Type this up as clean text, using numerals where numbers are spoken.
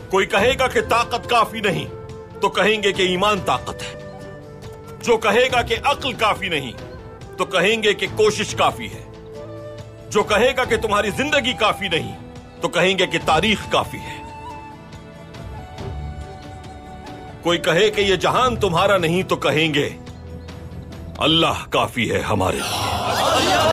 कोई कहेगा कि ताकत काफी नहीं तो कहेंगे कि ईमान ताकत है। जो कहेगा कि अक्ल काफी नहीं तो कहेंगे कि कोशिश काफी है। जो कहेगा कि तुम्हारी जिंदगी काफी नहीं तो कहेंगे कि तारीख काफी है। कोई कहे कि यह जहान तुम्हारा नहीं तो कहेंगे अल्लाह काफी है हमारे लिए।